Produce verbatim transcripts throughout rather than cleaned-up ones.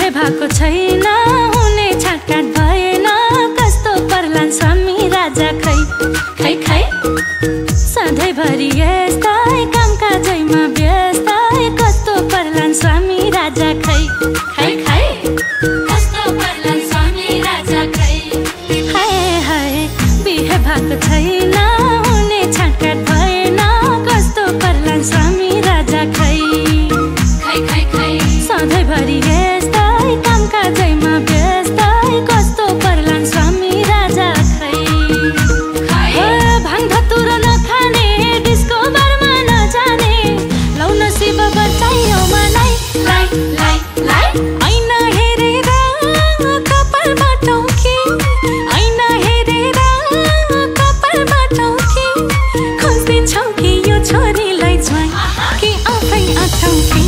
बिहे भएको छैन हुने छाटकाट भएन कस्तो पर्लान् स्वामी राजा खै खै खै सधैँभरि यस्तै काम काजैमा व्यस्त कस्तो पर्लान् स्वामी राजा खै खै खै कस्तो पर्लान् स्वामी राजा खै हाय हाय बिहे भएको छैन हुने छाटकाट भएन कस्तो पर्लान् स्वामी राजा खै खै खै खै सधैँभरि यस्तै काम काजैमा व्यस्त कस्तो पर्लान् स्वामी राजा खै खै भाङ धतुरो नखाने डिस्को बारमा नजाने लौन शिव बचाइयो मलाई लाई लाई लाई ऐना हेरेर कपाल बाटौ कि ऐना हेरेर कपाल बाटौ कि खोजिदिन्छौ कि यो छोरीलाई ज्वाइँ कि आफै आँटौ कि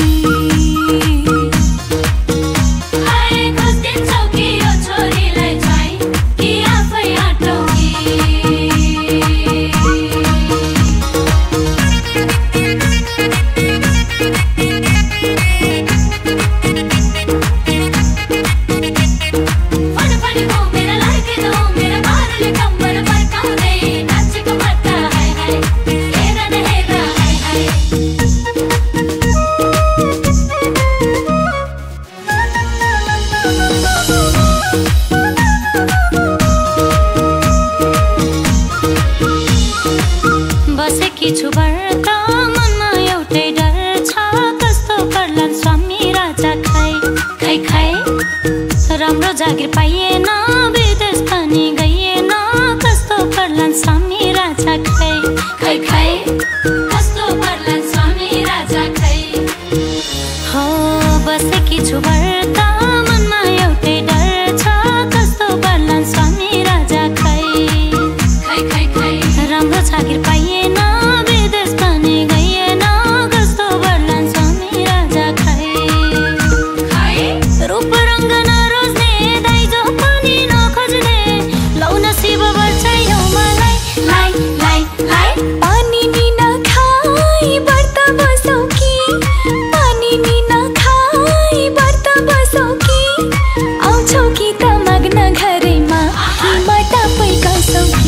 बसेकी छु व्रत मनमा एउटै डर छ कस्तो पर्लान् स्वामी राजा खै खै खै राम्रो जागिर पाइएन विदेश पनि गइएन कस्तो पर्लान् स्वामी राजा खै खै खै कस्तो पर्लान् स्वामी राजा खै हो बसेकी छु व्रत मनमा एउटै डर छ कस्तो पर्लान् स्वामी राजा खै खै खै खै राम्रो जागिर पाइएन विदेश पनि गइएन कस्तो पर्लान् स्वामी राजा खै खै रूप रङ्ग नरोज्ने दाइजो पनि नखोज्ने लौन शिव बचाइयो मलाई लाई लाई लाई पानी नि नखाई व्रत बसौ कि पानी नि नखाई व्रत बसौ कि आउँछौ कि त मग्न घरैमा कि मटापै कसौ कि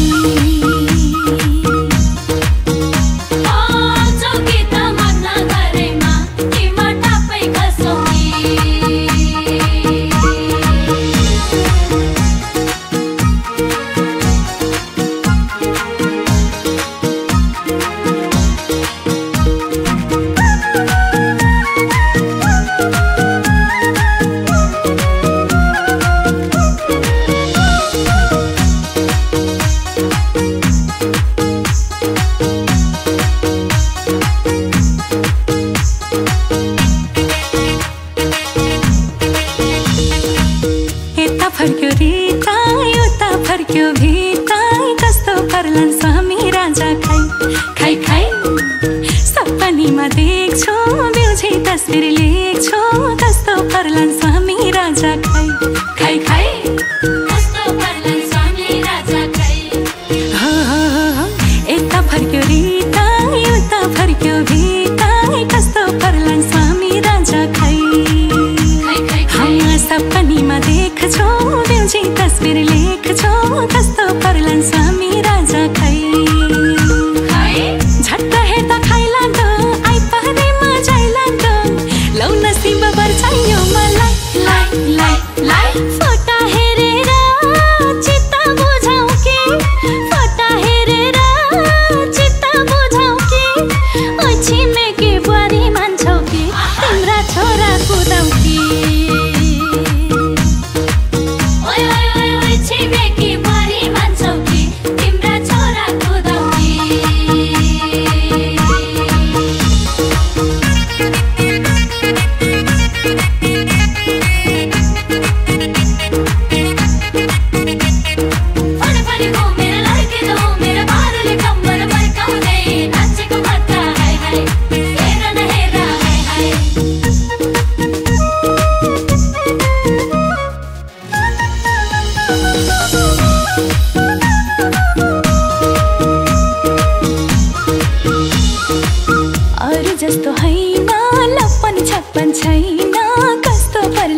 फर्क्यो रिता उता फर्क्यो भिता कस्तो पर्लान् स्वामी राजा खै खै खै सपनीमा देख्छु बिउझी तस्बिर लेख्छु कस्तो पर्लान् स्वामी राजा खै खै खै कस्तो पर्लान् स्वामी राजा खै हो यता फर्क्यो रिता उता फर्क्यो भिता कस्तो पर्लान् स्वामी राजा खै सपनीमा देख्छु बिउझी तस्बिर लेख्छु कस्तो पर्लान् स्वामी राजा खै झट्ट हेर्दा खाइलाग्दो आइपरेमा जाइलाग्दो लौन शिव बचाइयो मलाई लाई लाई लाई फोटा हेरेर चित्त बुझाउ कि फोटा हेरेर चित्त बुझाउ कि ओ छिमेकी बुहारी मान्छौ कि तिम्रा छोरा कुदाउ कि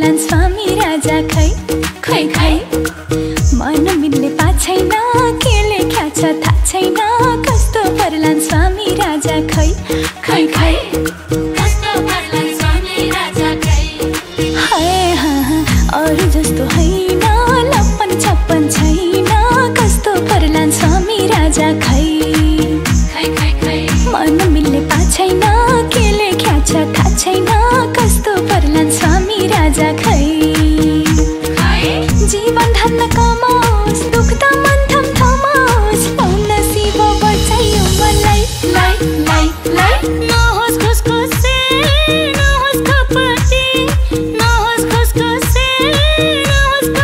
पर्लान् स्वामी राजा खै खै खै मन मिल्ने पाछैन के लेख्या छ थाहा छैन कस्तो पर्लान् स्वामी राजा खै खै खै कस्तो पर्लान् स्वामी राजा खै हाय हाँ अरू जस्तो होइन लप्पन छप्पन छैन कस्तो पर्लान् स्वामी राजा खै खै खै खै मन मिल्ने पाछैन के लेख्या छ थाहा छैन कस्तो पर्लान् स्वामी राजा खै जीवन धन्न कमाओस् दुख त मन थम थमाओस् पाउन शिव बचाइयो मलाई लाई लाई लाई नहोस् खुसखुसे नहोस् खपटी नहोस् खुसखुसे नहोस्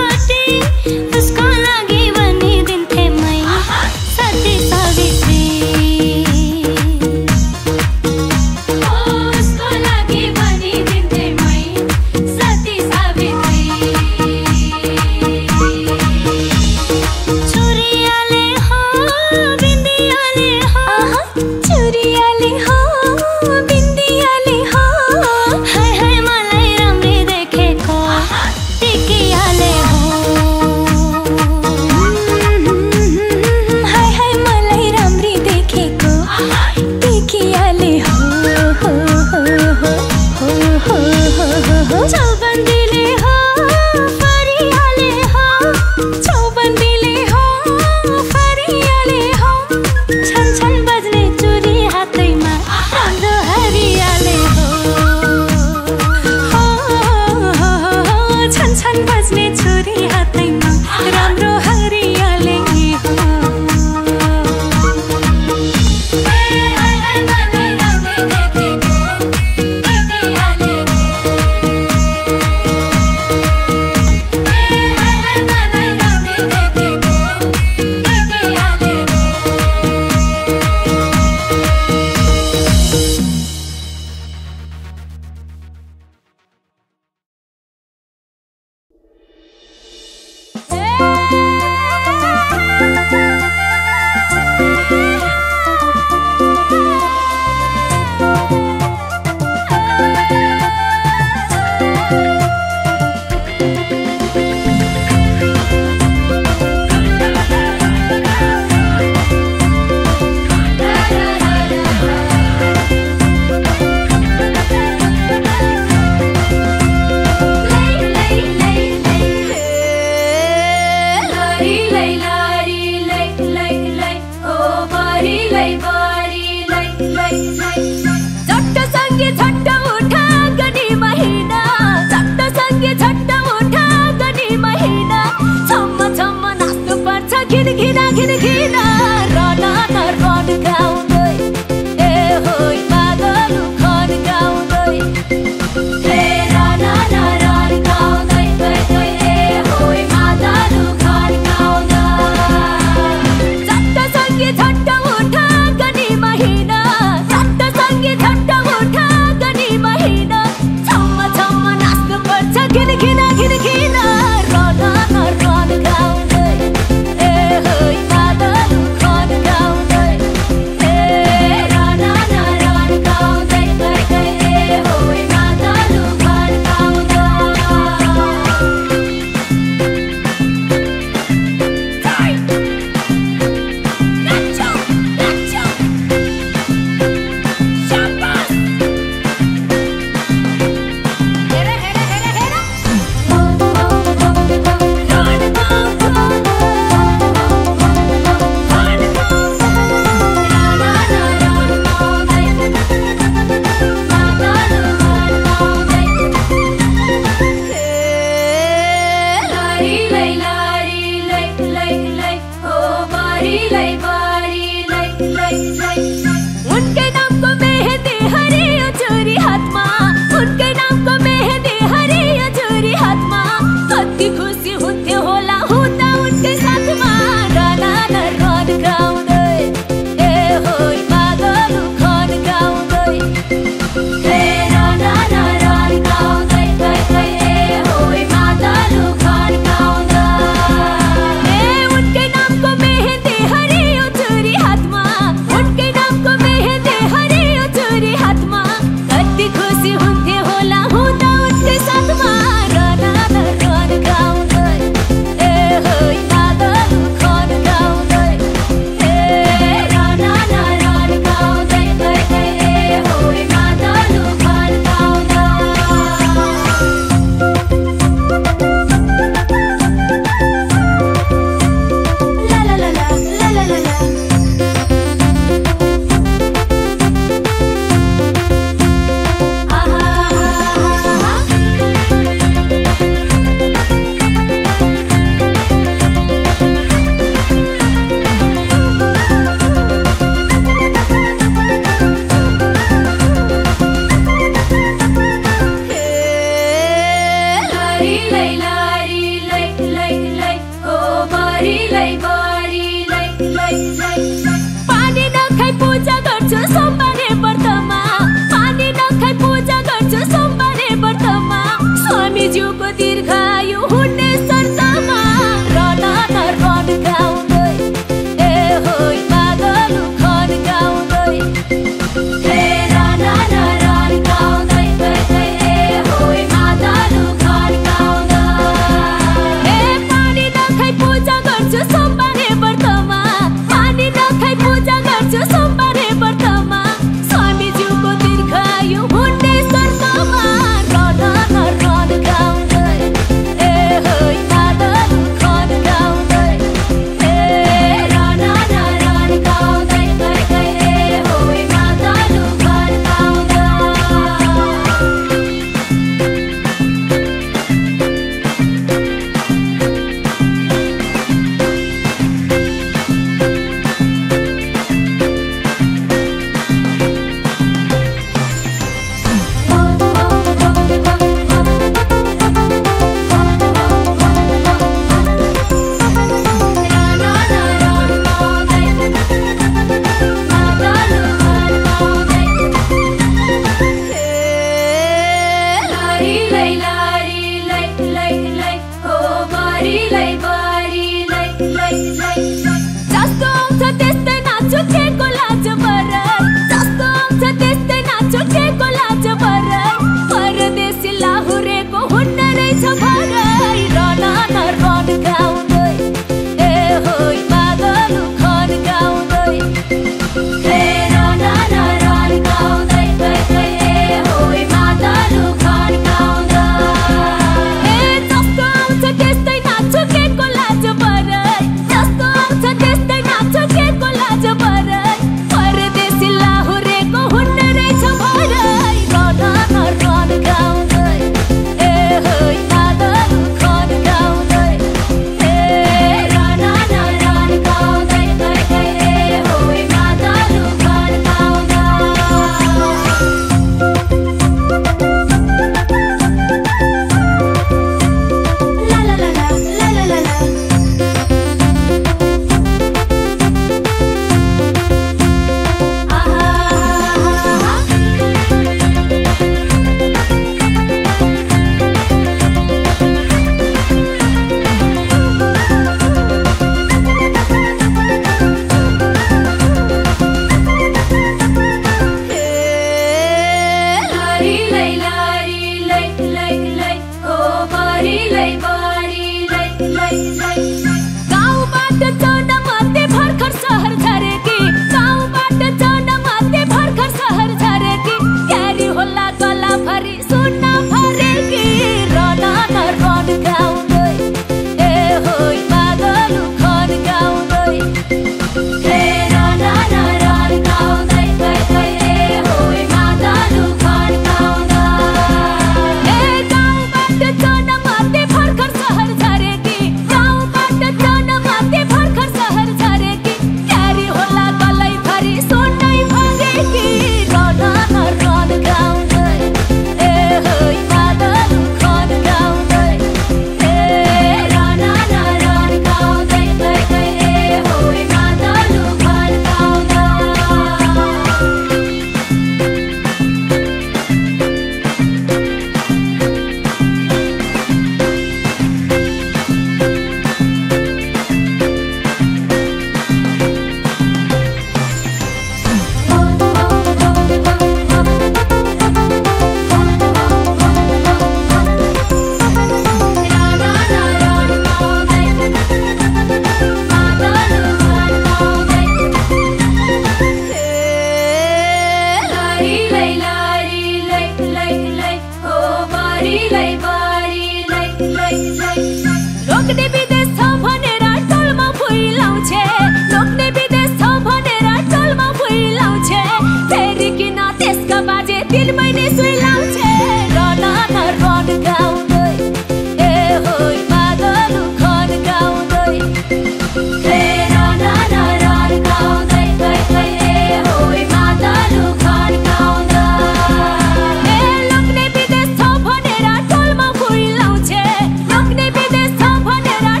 लोक्ने विदेश भनेर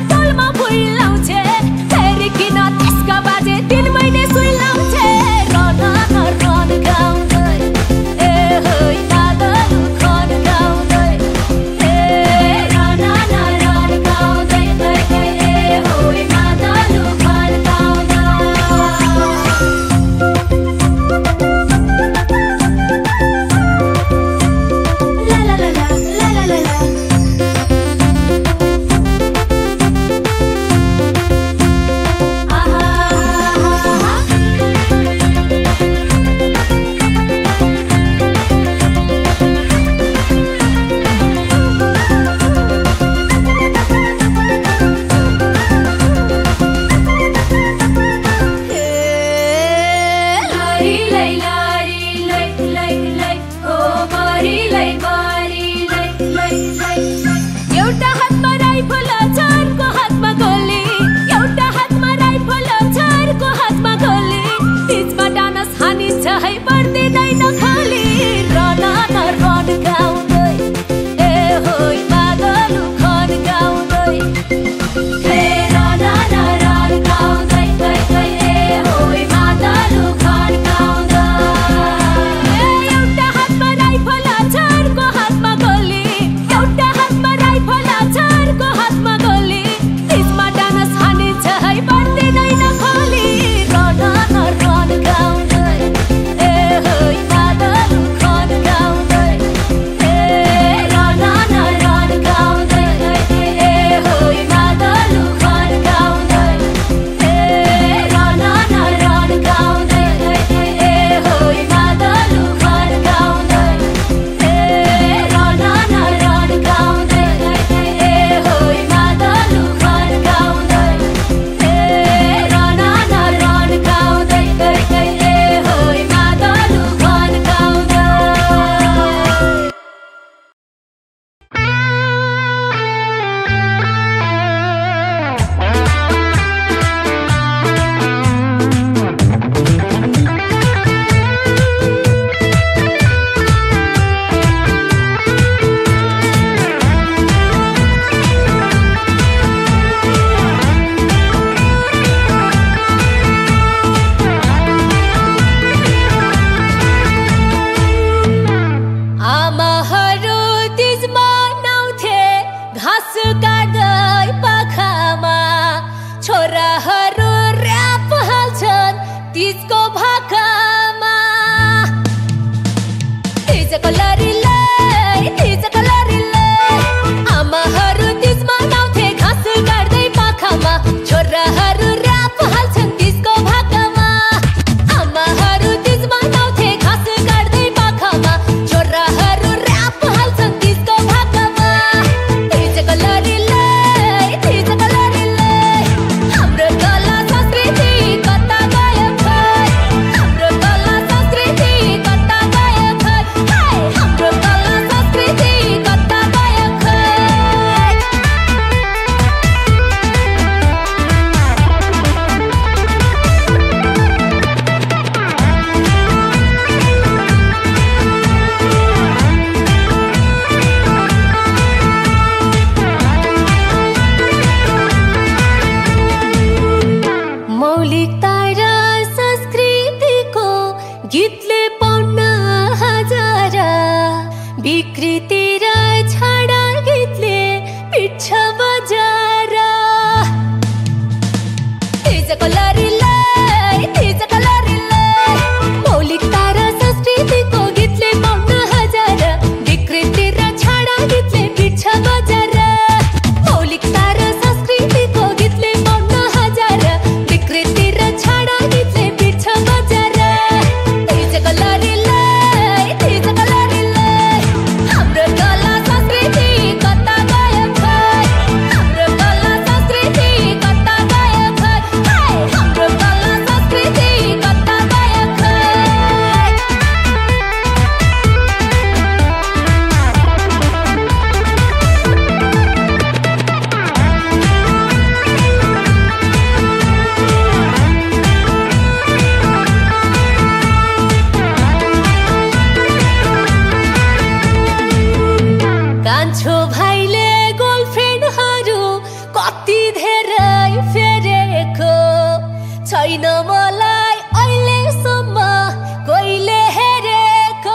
कान्छो भाइले गर्लफ्रेन्डहरू कति धेरै फेरेको छैन मलाई अहिलेसम्म कोहीले हेरेको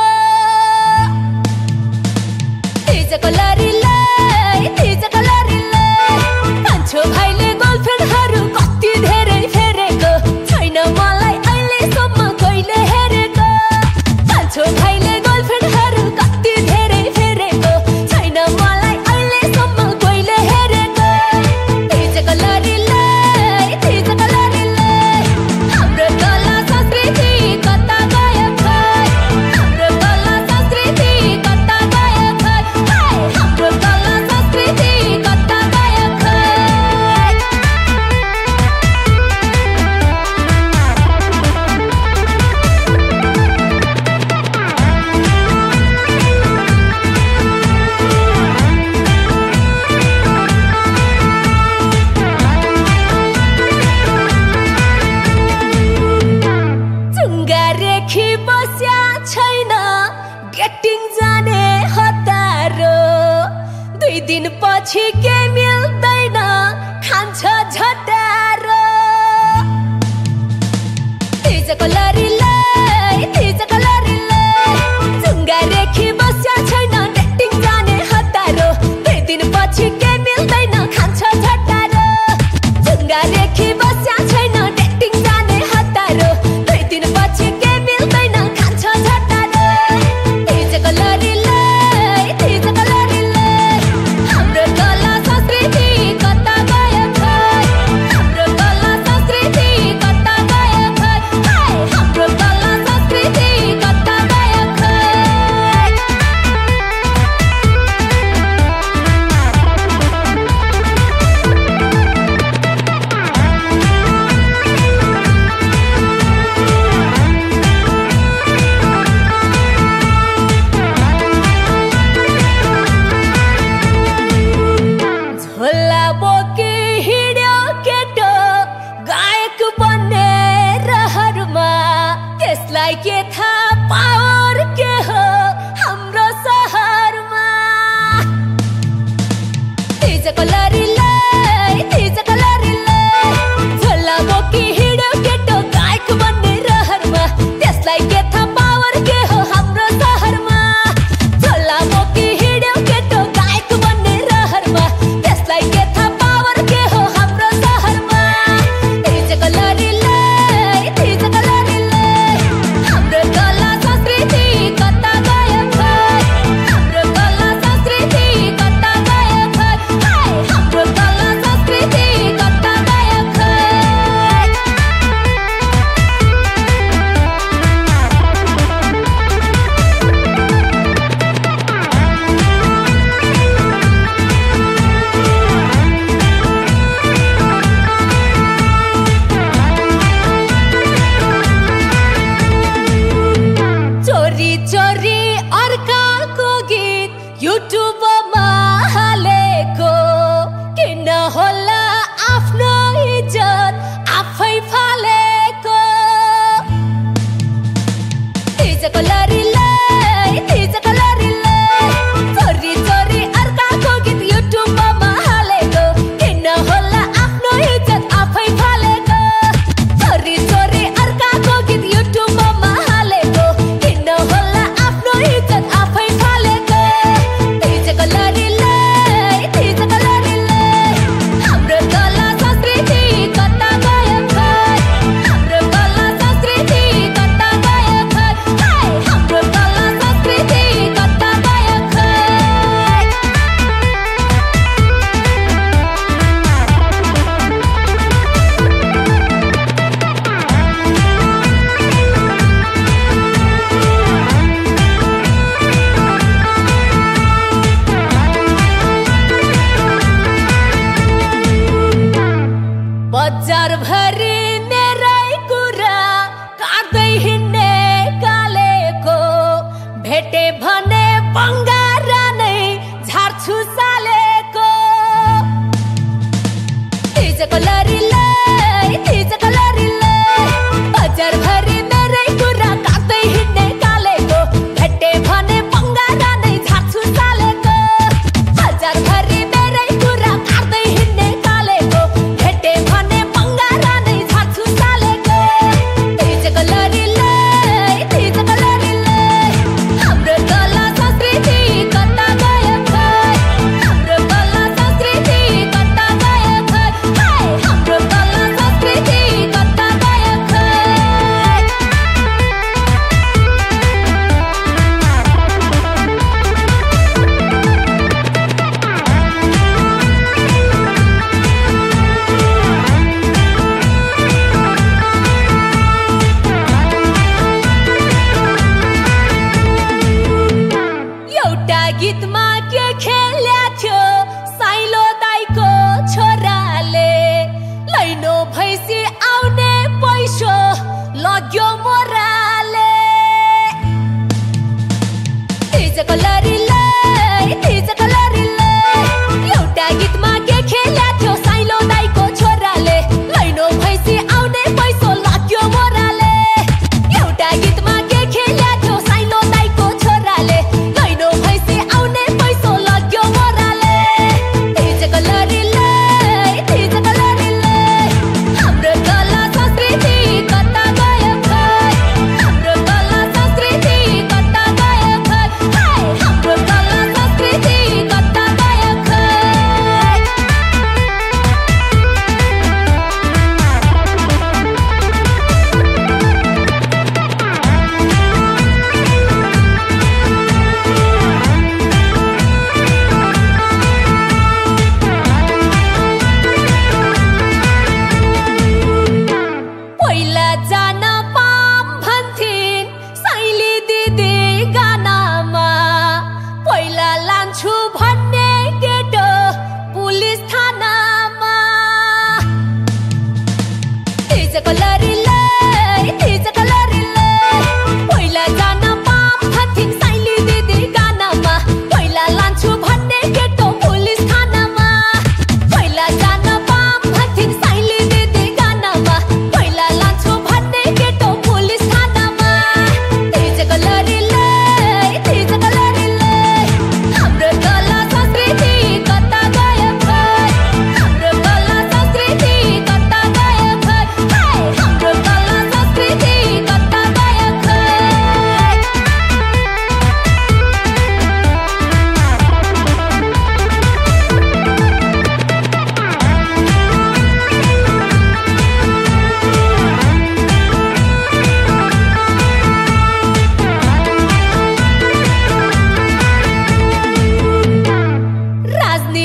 तिजको लरीलाई तिजको लरीलाई कान्छो भाइले गर्लफ्रेन्डहरू कति धेरै फेरेको छैन मलाई अहिलेसम्म कोहीले हेरेको कान्छो भाइले गर्लफ्रेन्डहरू कति धेरै फेरेको छैन मलाई अहिलेसम्म कोहीले हेरेको तिजको लरीलाई तिजको लरीलाई हाम्रो कला संस्कृति कता गयो खै हाम्रो कला संस्कृति कता गयो खै हाम्रो कला संस्कृति कता गयो खै रेखी बस्या छैन गेटिङ जाने हतारो दुई दिन पछि के मिल्दैन खान्छ झटारो तिजको लरीलाई तिजको लरीलाई चुङ्गा रेखी बस्या छैन गेटिङ जाने हतारो दुई दिन पछि के मिल्दैन खान्छ झटारो चुङ्गा रेखी बस्या छैन गेटिङ जाने हतारो दुई दिन पछि के मिल्दैन खान्छ झटारो तिजको लरीलाई तिजको लरीलाई हाम्रो कला संस्कृति कता गयो खै हाम्रो कला संस्कृति कता गयो खै हाम्रो कला संस्कृति कता गयो खै झोला बोकी हिँड्यो केटो गायक बन्ने रहरमा त्यसलाई के थाहा पावर के हो हाम्रो सहरमा तिजको लरीलाई तिजको लरीलाई झोला बोकी हिँड्यो केटो गायक बन्ने रहरमा त्यसलाई के थाहा पावर के हो हाम्रो सहरमा झोला बोकी हिँड्यो केटो गायक बन्ने रहरमा त्यसलाई के थाहा पावर के हो हाम्रो सहरमा तिजको लरीलाई तिजको लरीलाई हाम्रो कला संस्कृति कता गयो खै हाम्रो कला संस्कृति कता गयो खै हाम्रो कला संस्कृति कता गयो खै चोरी चोरी अर्काको गीत युट्युबमा हालेको किन होला आफ्नो इज्जत आफै फालेको तिजको लरीलाई तिजको लरीलाई चोरी चोरी अर्काको गीत युट्युबमा हालेको किन होला आफ्नो इज्जत आफै फालेको चोरी चोरी अर्काको गीत युट्युबमा हालेको किन होला आफ्नो इज्जत आफै फालेको तिजको लरीलाई तिजको लरीलाई हाम्रो कला संस्कृति कता गयो खै हाम्रो कला संस्कृति कता गयो खै हाम्रो कला संस्कृति कता गयो खै बजार भरि मेरै कुरा काट्दै हिँड्ने कालेको भेटे भने बङ्गारा नै झार्छु सालेको तिजको लरीलाई तिजको लरीलाई बजार भरि मेरै कुरा काट्दै हिँड्ने कालेको भेटे भने बङ्गारा नै झार्छु सालेको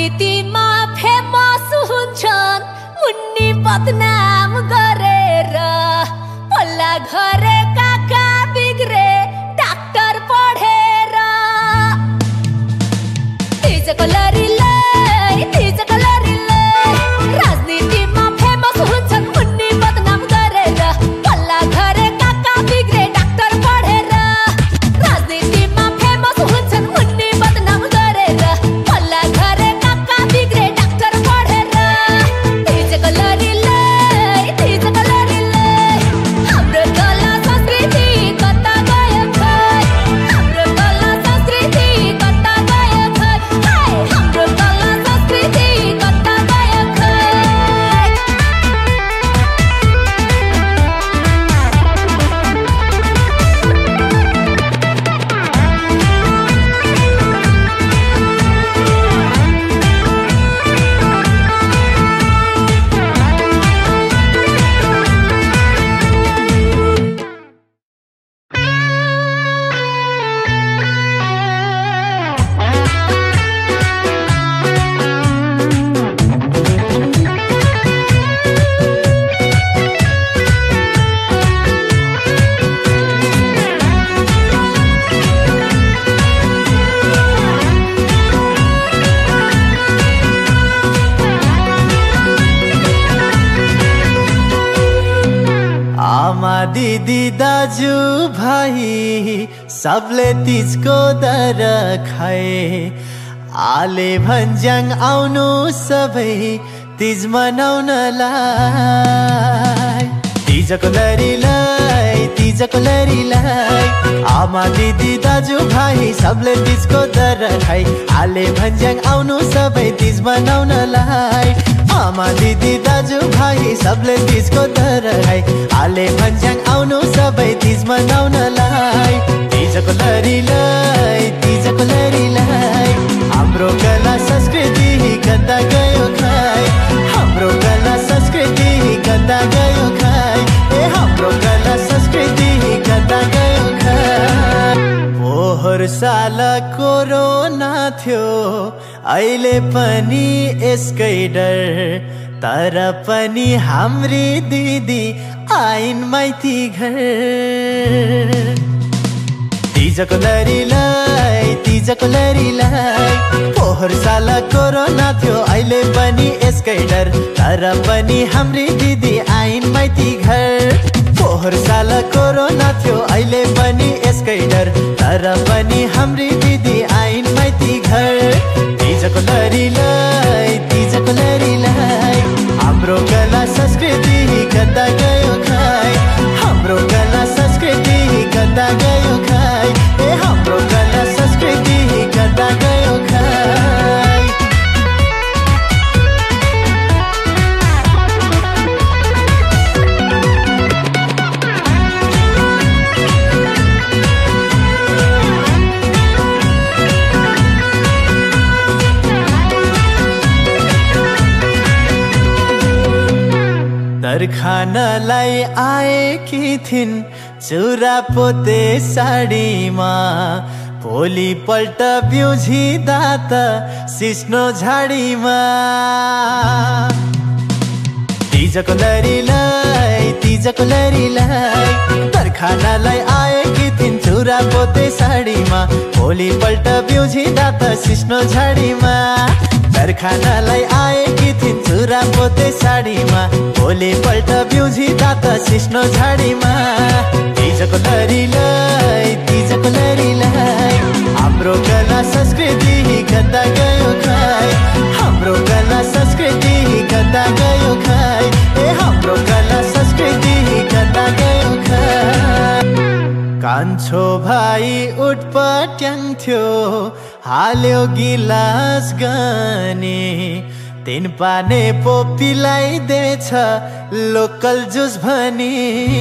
राजनीतिमा फेमस हुन्छन् मुन्नी बदनाम गरेर पल्ला घरे काका बिग्रे डाक्टर पढेर तिजको लरीले तिजको लरीले राजनीतिमा फेमस हुन्छन् मुन्नी बदनाम गरेर पल्ला घरे काका बिग्रे डाक्टर पढेर राजनीतिमा फेमस हुन्छन् मुन्नी बदनाम गरेर पल्ला घरे काका बिग्रे डाक्टर पढेर तिजको लरीले तिजको लरीले हाम्रो कला संस्कृति कता गयो खै हाम्रो कला संस्कृति कता गयो खै हाय हाम्रो कला संस्कृति कता गयो खै आमा दिदी दाजु भाइ सबले तिजको दर खाए आले भन्ज्याङ आउनु सबै तिज मनाउनलाई तिजको लरीलाई तिजको लरीलाई आमा दिदी दाजु भाइ सबले तिजको दर खाए आले भन्ज्याङ आउनु सबै तिज मनाउनलाई आमा दिदी दाजु भाइ सबले तिजको दर खाए आले भन्ज्याङ आउनु सबै तिज मनाउनलाई तिजको लरीलाई तिजको लरीलाई हाम्रो कला संस्कृति कता गयो खै हाम्रो कला संस्कृति कता गयो खै ए हाम्रो कला संस्कृति कता गयो खै पोहोर साल कोरोना थियो अहिले पनि यसकै डर तर पनि हाम्री दिदी आइन् माइती घर तिजको लरीलाई तिजको लरीलाई पोहोर साल कोरोना थियो अहिले पनि यसकै डर तर पनि हाम्री दिदी आइन् माइती घर पोहोर साल कोरोना थियो अहिले पनि यसकै डर तर पनि हाम्री दिदी आइन् माइती घर तिजको लरीलाई तिजको लरीलाई हाम्रो कला संस्कृति कता गयो खै हाम्रो कला संस्कृति कता गयो खै ए हाम्रो कला संस्कृति कता गयो खै तरखानलाई आएकी थिइन् चुरा पोते साडीमा भोलिपल्ट बिउझिँदा त सिस्नो झाडीमा तिजको लरीलाई तिजको लरीलाई तरखानलाई आएकी थिइन् चुरा पोते साडीमा भोलिपल्ट बिउझिँदा त सिस्नो झाडीमा तरखानलाई आएकी थिइन् चुरा पोते साडीमा भोलिपल्ट बिउझिँदा त सिस्नो झाडीमा तिजको लरीलाई तिजको लरीलाई हाम्रो कला संस्कृति कता गयो खै हाम्रो कला संस्कृति कता गयो खै ए हाम्रो कला संस्कृति कता गयो खै कान्छो भाइ उठपट्याङ्थ्यो हाल्यो गिलास गने तीन पाने पो पिलाइदिएछ लोकल जुस भनी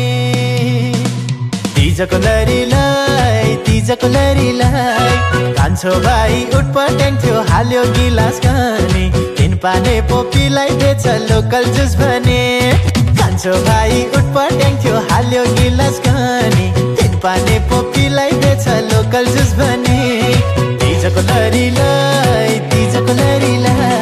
तिजको लरीलाई तिजको लरीलाई कान्छो भाइ उठपट्याङ्थ्यो हाल्यो गिलास गने तीन पाने पो पिलाइदिएछ लोकल जुस भने कान्छो भाइ उठपट्याङ्थ्यो हाल्यो गिलास गने तीन पाने पो पिलाइदिएछ लोकल जुस भने तिजको लरीलाई तिजको लरीलाई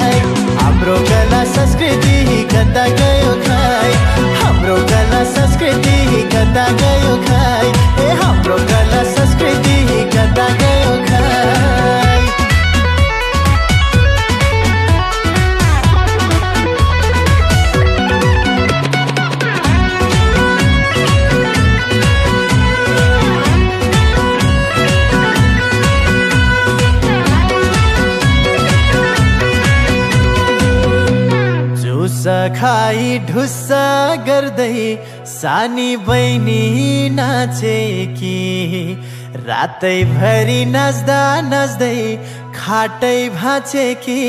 ढुस्सा खाई ढुस्सा गर्दै सानी बहिनी नाचेकी रातैभरि नाच्दा नाच्दै खाटै भाँचेकी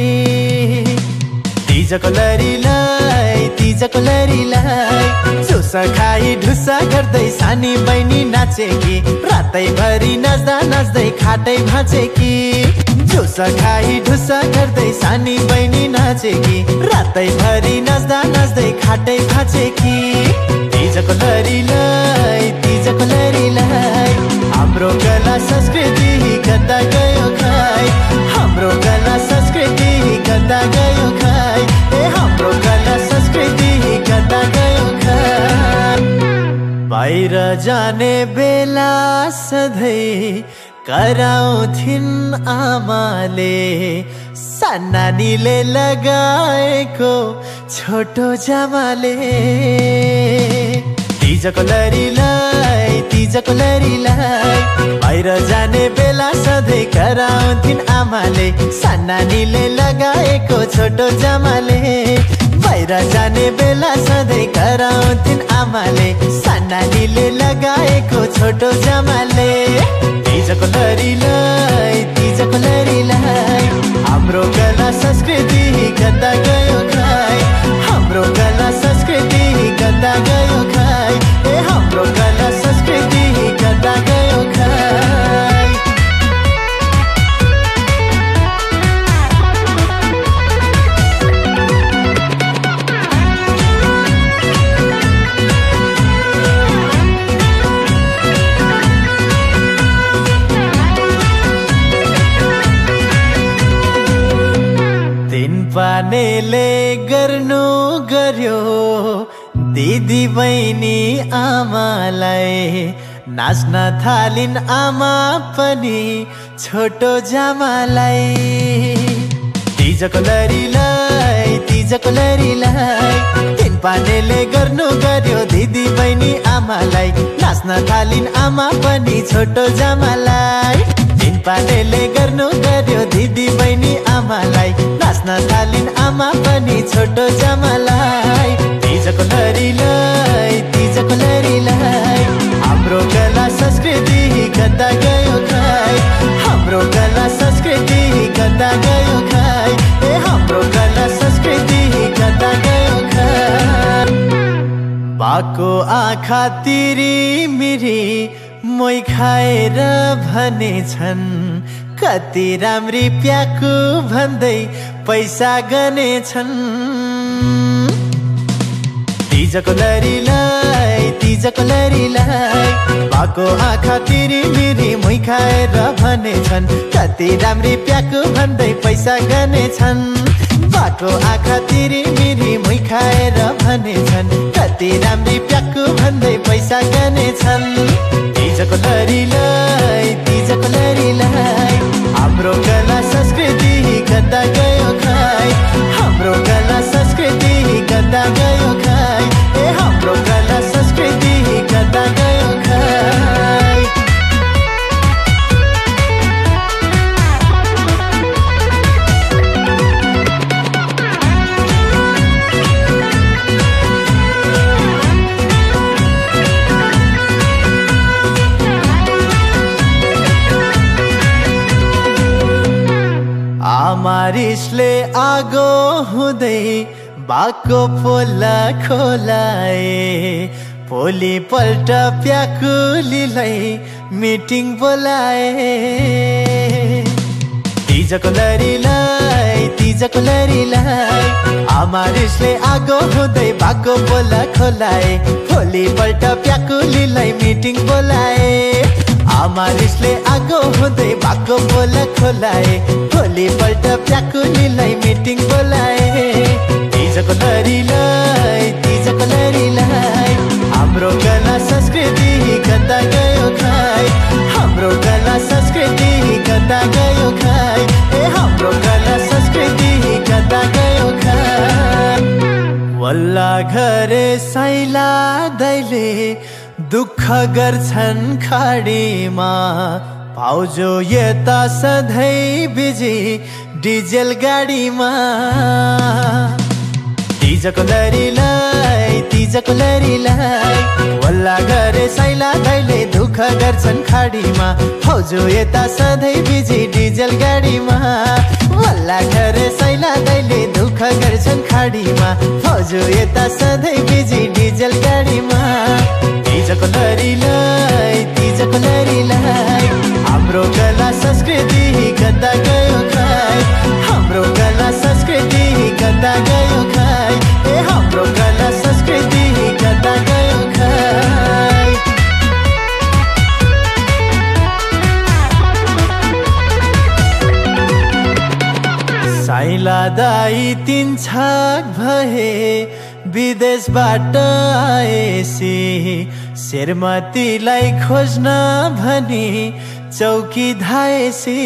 तिजको लरीलाई तिजको लरीलाई ढुस्सा खाई ढुस्सा गर्दै सानी बहिनी नाचेकी रातैभरि नाच्दा नाच्दै खाटै भाँचेकी ढुस्सा खाई ढुस्सा गर्दै सानी बहिनी नाचेकी रातैभरि नाच्दा नाच्दै खाटै भाँचेकी तिजको लरीलाई तिजको लरीलाई हाम्रो कला संस्कृति कता गयो खाइ हाम्रो कला संस्कृति कता गयो खाइ ए हाम्रो कला संस्कृति कता गयो खाइ बाहिर जाने बेला सधैँ कराउँथिन् आमाले सानानीले लगाएको छोटो जामाले तिजको लरीलाई तिजको लरीलाई बाहिर जाने बेला सधैँ कराउँथिन् आमाले सानानीले लगाएको छोटो जामाले बाहिर जाने बेला सधैँ कराउँथिन् आमाले सानानीले लगाएको छोटो जामाले तिजको लरीलाई तिजको लरीलाई हाम्रो कला संस्कृति कता गयो खाइ हाम्रो कला संस्कृति कता गयो खाइ ए हाम्रो कला संस्कृति कता गयो खाइ पानेले गर्नु गर्यो दिदी बहिनी आमालाई नाच्न थालिन् आमा पनि छोटो जामालाई तिजको लरीलाई तिजको लरीलाई तिन पानेले गर्नु गर्यो दिदी बहिनी आमालाई नाच्न थालिन् आमा पनि छोटो जामालाई तिन पानेले गर्नु गर्यो दिदी बहिनी आमालाई नाच्न थालिन् आमा पनि छोटो जामालाई तिजको लरीलाई तिजको लरीलाई हाम्रो कला संस्कृति कता गयो खाइ हाम्रो कला संस्कृति कता गयो खाइ ए हाम्रो कला संस्कृति कता गयो खाइ बाको आँखा तिरी मिरी मोइ खाएर भनेछन् कति राम्री प्याकु भन्दै पैसा गनेछन् तिजको लरीलाई तिजको लरीलाई बाको आँखा तिरी मिरी मुइ खाएर भनेछन् कति राम्री प्याकु भन्दै पैसा गनेछन् बाको आँखा तिरी मिरी मुइ खाएर भनेछन् कति राम्री प्याकु भन्दै पैसा गनेछन् तिजको लरीलाई तिजको लरीलाई हाम्रो कला संस्कृति कता गयो खाइ हाम्रो कला संस्कृति कता गयो खाइ ए हाम्रो कला संस्कृति कता गयो खाइ आमारिसले आगो हुँदै बाको पोला खोलाए भोलिपल्ट प्याकुलीलाई मिटिङ बोलाए तिजको लरीलाई तिजको लरीलाई आमारिसले आगो हुँदै बाको पोला खोलाए भोलिपल्ट प्याकुलीलाई मिटिङ बोलाए आमारिसले आगो हुँदै बाको बोला खोलाए भोलिपल्ट प्याकुलीलाई मिटिङ बोलाए तिजको लरीलाई तिजको लरीलाई हाम्रो कला संस्कृति कता गयो खाइ हाम्रो कला संस्कृति कता गयो खाइ ए हाम्रो कला संस्कृति कता गयो खाइ वल्ला घरे साइला दैले दुःख गर्छन् खाडीमा भाउजू यता सधैँ बिजी डिजेल गाडीमा तिजको लरीलाई तिजको लरीलाई वल्ला गरे साइला दाइले दुःख गर्छन् खाडीमा फौजो यता सधैँ बिजी डिजल गाडीमा वल्ला गरे साइला दाइले दुःख गर्छन् खाडीमा फौजो यता सधैँ बिजी डिजल गाडीमा तिजको लरीलाई तिजको लरीलाई हाम्रो कला संस्कृति कता गयो खाइ हाम्रो कला संस्कृति कता गयो खाइ ए हाम्रो कला संस्कृति कता गयो खाइ साइला दाई तीन छाक भए विदेशबाट आएसी शेरमतीलाई खोज्न भनी चौकी धाएसी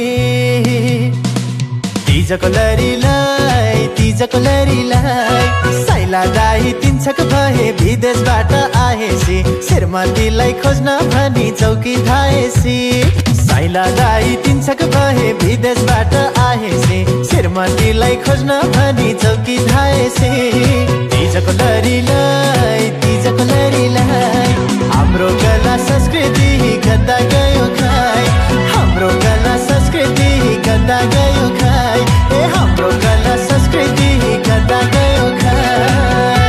तिजको लरीलाई तिजको लरीलाई साइला दाई तीन छक भए विदेशबाट आएसी शेरमतीलाई खोज्न भनी चौकी धाएसी साइला दाई तीन छक भए विदेशबाट आएसी शेरमतीलाई खोज्न भनी चौकी धाएसी तिजको लरीलाई तिजको लरीलाई हाम्रो कला संस्कृति कता गयो खाइ हाम्रो कला संस्कृति कता गयो खाइ ए हाम्रो कला संस्कृति कता गयो खाइ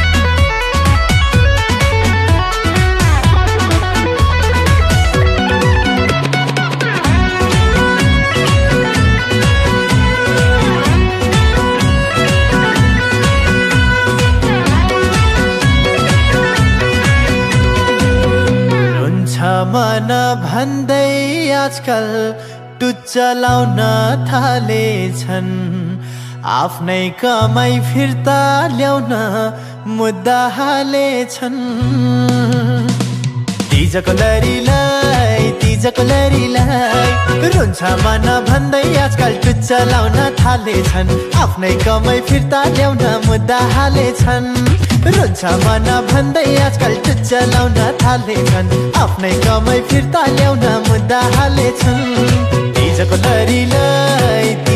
मन भन्दै आजकल टुच्च लाउन थालेछन् आफ्नै कमाई फिर्ता ल्याउन मुद्दा हालेछन् तिजको लरीलाई तिजको लरीलाई रुन्छ मन भन्दै आजकल टुच्च लाउन थालेछन् आफ्नै कमाई फिर्ता ल्याउन मुद्दा हालेछन् रुन्छ मन भन्दै आजकल टुच्च लाउन थालेछन् आफ्नै कमाई फिर्ता ल्याउन मुद्दा हालेछन् तिजको लरीलाई